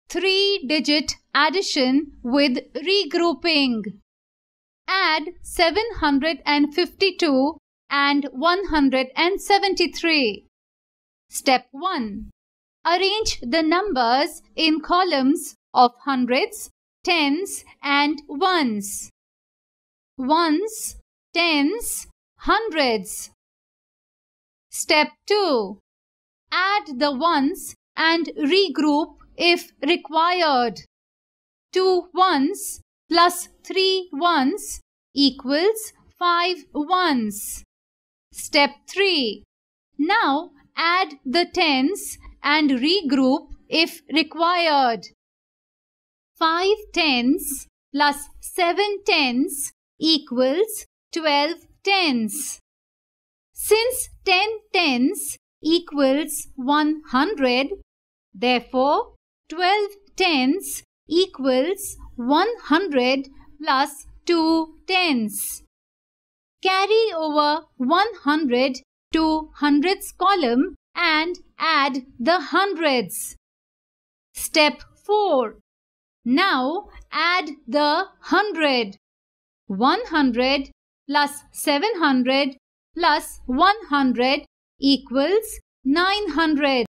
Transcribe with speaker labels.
Speaker 1: 3-digit addition with regrouping. Add 752 and 173. Step 1. Arrange the numbers in columns of hundreds, tens and ones. Ones, tens, hundreds. Step 2. Add the ones and regroup if required. 2 ones plus 3 ones equals 5 ones. Step 3. Now add the tens and regroup if required. 5 tens plus 7 tens equals 12 tens. Since 10 tens equals 100, therefore 12 tens equals 100 plus 2 tens. Carry over 100 to hundreds column and add the hundreds. Step 4. Now add the 100. 100 plus 700 plus 100 equals 900.